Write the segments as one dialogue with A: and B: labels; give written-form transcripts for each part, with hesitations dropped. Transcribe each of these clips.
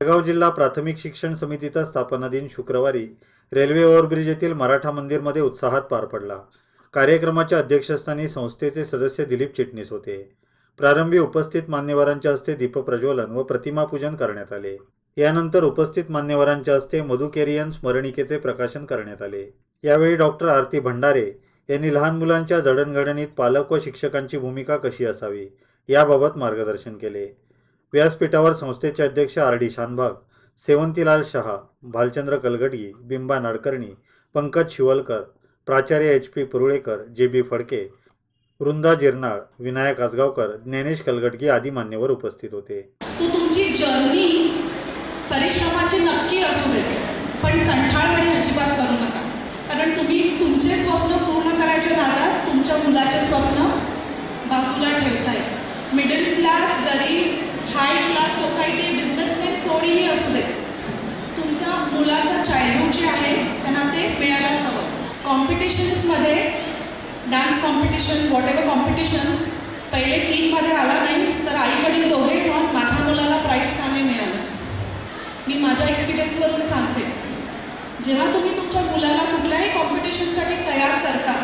A: जळगाव जिल्हा प्राथमिक शिक्षण समितीचा स्थापना दिन शुक्रवारी रेल्वे ओव्हरब्रिज येथील मराठा मंदिरमध्ये उत्साहात पार पडला। कार्यक्रमाच्या अध्यक्षस्थानी संस्थेचे सदस्य दिलीप चिटणीस होते। प्रारंभी उपस्थित मान्यवरांच्या हस्ते दीपप्रज्वलन व प्रतिमा पूजन करण्यात आले। यानंतर उपस्थित मान्यवरांच्या हस्ते मधुकेरियन स्मरणिकेचे प्रकाशन करण्यात आले। यावेळी डॉक्टर आरती भंडारे यांनी लहान मुलांच्या जडणघडणीत पालक व शिक्षकांची भूमिका कशी असावी याबाबत मार्गदर्शन केले। व्यासपीठावर संस्थेचे अध्यक्ष आर डी शानभाग, सेवंतीलाल शहा, भालचंद्र कलगडगी, बिंबा नाडकर्णी, पंकज शिवलकर, प्राचार्य एच पी पुरुळेकर, जे बी फडके, वृंदा जिरनाळ, विनायक आसगावकर, ज्ञानेश कलगडगी आदी मान्यवर उपस्थित होते।
B: तुमची जर्नी परिश्रमाची नक्की असू दे, पण कंटाळवाणी अजिबात करू नका, कारण तुम्ही तुमचे स्वप्न पूर्ण करायच्या नादात तुमच्या मुलाचे स्वप्न बाजूला ठेवताय। मिडल क्लास, गरीब, हाय क्लास सोसायटी, बिझनेसमॅन कोणीही असू दे, तुमच्या मुलाचं चाइल्डहुड जे आहे त्यांना ते मिळायलाच हवं। कॉम्पिटिशन्समध्ये dance competition, whatever competition पहिले 3 मध्ये आला नाही तर आई वडील दोघे जाऊन माझ्या मुलाला प्राईज का नाही मिळालं। मी माझ्या एक्सपिरियन्सवरून सांगते, जेव्हा तुम्ही तुमच्या मुलाला कुठल्याही कॉम्पिटिशनसाठी तयार करता,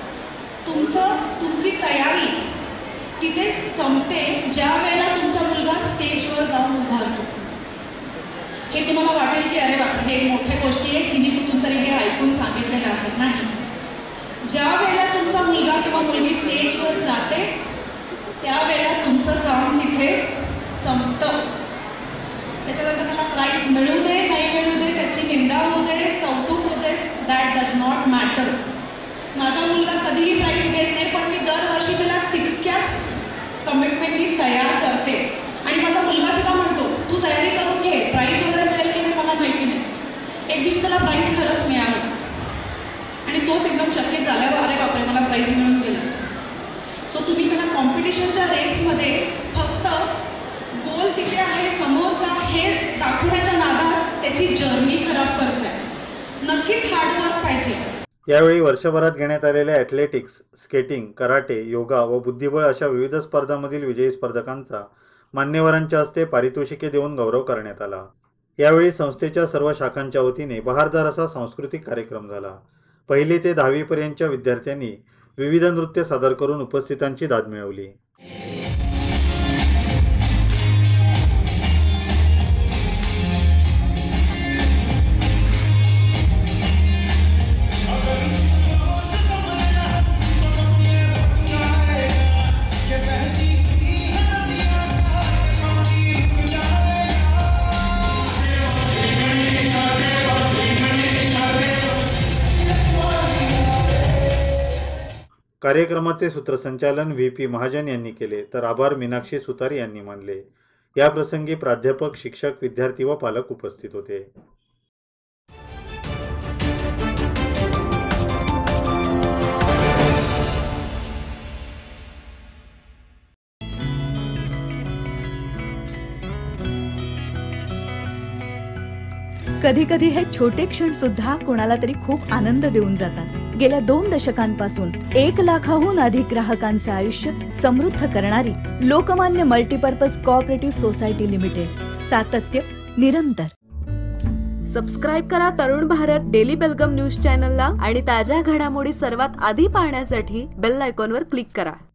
B: तुमची तयारी तिथे संपते ज्या वेळेला तुमचा मुलगा स्टेजवर जाऊन उभारतो। हे तुम्हाला वाटेल की अरे बाप हे मोठ्या गोष्टी आहेत, हिने कुठून तरी हे ऐकून सांगितलेलं आहे, नाही। ज्या वेळेला तुमचा मुलगा किंवा मुलगी स्टेजवर जाते त्यावेळेला तुमचं काम तिथे संपतं। त्याच्यानंतर त्याला प्राईज मिळू दे नाही मिळू दे, त्याची निंदा होऊ दे, कौतुक होऊ दे, दॅट डज नॉट मॅटर। माझा मुलगा कधीही प्राईज घेत नाही, पण मी दरवर्षी त्याला तितक्याच कमिटमेंटनी तयार करते आणि माझा मुलगा सुद्धा म्हणतो तू तयारी करून घे, प्राईज वगैरे मिळेल की नाही मला माहिती नाही। एक दिवशी त्याला प्राईज खरंच मिळालं आणि तोच एकदम चकित झाल्यावर अरे बापरे मला प्राईज मिळून गेलं। सो तुम्ही त्याला कॉम्पिटिशनच्या रेसमध्ये फक्त गोल तिथे आहे समोरचा हे दाखवण्याच्या नादात त्याची जर्नी खराब करताय। नक्कीच हार्डवर्क पाहिजे।
A: यावेळी वर्षभरात घेण्यात आलेल्या ॲथलेटिक्स, स्केटिंग, कराटे, योगा व बुद्धिबळ अशा विविध स्पर्धांमधील विजयी स्पर्धकांचा मान्यवरांच्या हस्ते पारितोषिके देऊन गौरव करण्यात आला। यावेळी संस्थेच्या सर्व शाखांच्या वतीने बहारदार असा सांस्कृतिक कार्यक्रम झाला। 1ली ते 10वी पर्यंतच्या विद्यार्थ्यांनी विविध नृत्य सादर करून उपस्थितांची दाद मिळवली। कार्यक्रमाचे सूत्रसंचालन व्ही.पी. महाजन यांनी केले, तर आभार मीनाक्षी सुतार यांनी मानले। या प्रसंगी प्राध्यापक, शिक्षक, विद्यार्थी व पालक उपस्थित होते।
C: कधी कधी हे छोटे क्षण सुद्धा कोणाला तरी खूप आनंद देऊन जातात। गेल्या 2 दशकांपासून 1 लाखाहून अधिक ग्राहकांचे आयुष्य समृद्ध करणारी Lokmanya multipurpose cooperative society limited, सातत्य निरंतर।
D: सबस्क्राइब करा तरुण भारत डेली बेलगम न्यूज चॅनलला आणि ताज्या घडामोडी सर्वात आधी पाहण्यासाठी बेल आयकॉनवर क्लिक करा।